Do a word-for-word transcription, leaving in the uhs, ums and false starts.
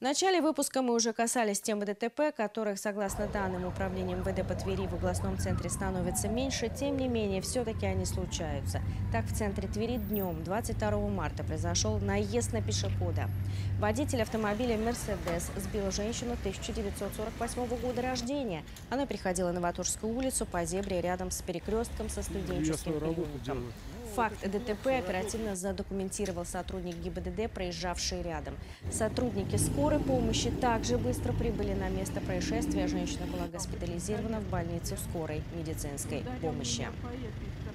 начале выпуска мы уже касались темы ДТП, которых, согласно данным Управления МВД по Твери, в областном центре становится меньше. Тем не менее, все-таки они случаются. Так, в центре Твери днем двадцать второго марта произошел наезд на пешехода. Водитель автомобиля «Мерседес» сбил женщину тысяча девятьсот сорок восьмого года рождения. Она приходила на Новоторжскую улицу по зебре рядом с перекрестком со студенческим переулком. Факт ДТП оперативно задокументировал сотрудник ГИБДД, проезжавший рядом. Сотрудники скорой помощи также быстро прибыли на место происшествия. Женщина была госпитализирована в больницу скорой медицинской помощи.